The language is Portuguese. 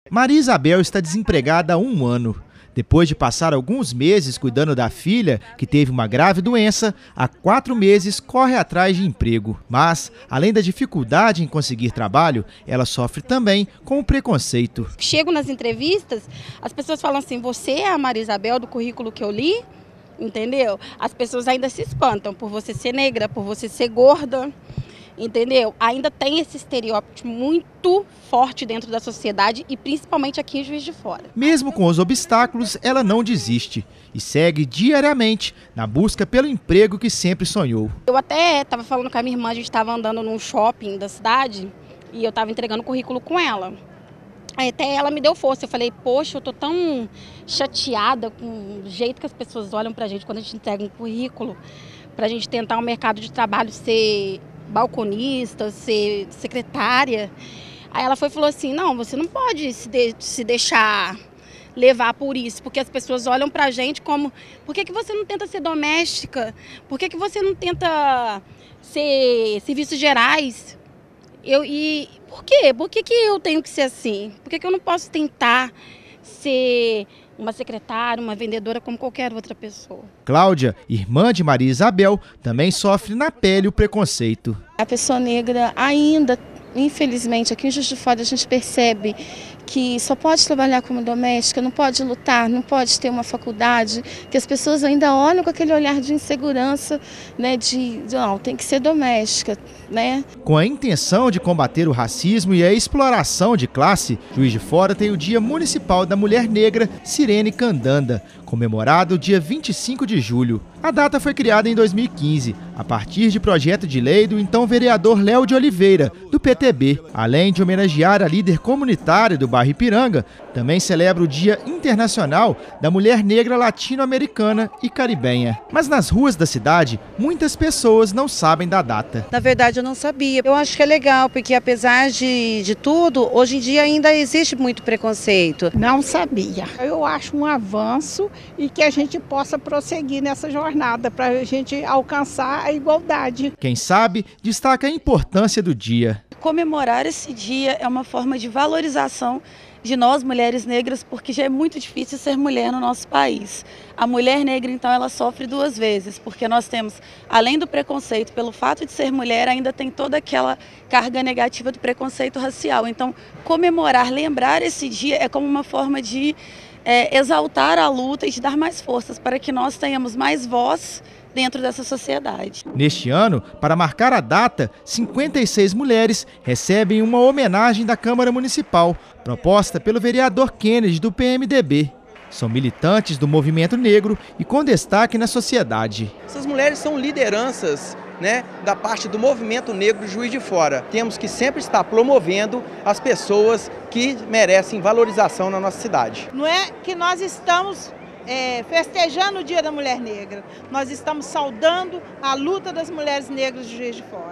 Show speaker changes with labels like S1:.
S1: Maria Isabel está desempregada há 1 ano. Depois de passar alguns meses cuidando da filha, que teve uma grave doença, há 4 meses corre atrás de emprego. Mas, além da dificuldade em conseguir trabalho, ela sofre também com o preconceito.
S2: Chego nas entrevistas, as pessoas falam assim, você é a Maria Isabel do currículo que eu li? Entendeu? As pessoas ainda se espantam por você ser negra, por você ser gorda. Entendeu? Ainda tem esse estereótipo muito forte dentro da sociedade e principalmente aqui em Juiz de Fora.
S1: Mesmo com os obstáculos, ela não desiste e segue diariamente na busca pelo emprego que sempre sonhou.
S2: Eu até estava falando com a minha irmã, a gente estava andando num shopping da cidade e eu estava entregando currículo com ela. Aí até ela me deu força, eu falei, poxa, eu tô tão chateada com o jeito que as pessoas olham pra gente quando a gente entrega um currículo, pra gente tentar o mercado de trabalho ser balconista, ser secretária. Aí ela foi e falou assim, não, você não pode se deixar levar por isso, porque as pessoas olham pra gente como, por que você não tenta ser doméstica? Por que você não tenta ser serviços gerais? Por quê? Por que eu tenho que ser assim? Por que eu não posso tentar ser uma secretária, uma vendedora como qualquer outra pessoa?
S1: Cláudia, irmã de Maria Isabel, também sofre na pele o preconceito.
S3: A pessoa negra ainda, infelizmente, aqui em Juiz de Fora a gente percebe que só pode trabalhar como doméstica, não pode lutar, não pode ter uma faculdade, que as pessoas ainda olham com aquele olhar de insegurança, né, não, tem que ser doméstica, né?
S1: Com a intenção de combater o racismo e a exploração de classe, Juiz de Fora tem o Dia Municipal da Mulher Negra, Sirene Candanda, comemorado dia 25 de julho. A data foi criada em 2015, a partir de projeto de lei do então vereador Léo de Oliveira, do PTB. Além de homenagear a líder comunitária do bairro Ipiranga, também celebra o Dia Internacional da Mulher Negra Latino-Americana e Caribenha. Mas nas ruas da cidade, muitas pessoas não sabem da data.
S4: Na verdade, eu não sabia. Eu acho que é legal, porque apesar de tudo, hoje em dia ainda existe muito preconceito.
S5: Não sabia. Eu acho um avanço e que a gente possa prosseguir nessa jornada para a gente alcançar a igualdade.
S1: Quem sabe, destaca a importância do dia.
S6: Comemorar esse dia é uma forma de valorização de nós, mulheres negras, porque já é muito difícil ser mulher no nosso país. A mulher negra, então, ela sofre 2 vezes, porque nós temos, além do preconceito, pelo fato de ser mulher, ainda tem toda aquela carga negativa do preconceito racial. Então, comemorar, lembrar esse dia é como uma forma de exaltar a luta e de dar mais forças para que nós tenhamos mais voz dentro dessa sociedade.
S1: Neste ano, para marcar a data, 56 mulheres recebem uma homenagem da Câmara Municipal, proposta pelo vereador Kennedy, do PMDB. São militantes do movimento negro e com destaque na sociedade.
S7: Essas mulheres são lideranças, né, da parte do movimento negro de Juiz de Fora. Temos que sempre estar promovendo as pessoas que merecem valorização na nossa cidade.
S5: Não é que nós estamos festejando o Dia da Mulher Negra, nós estamos saudando a luta das mulheres negras de Juiz de Fora.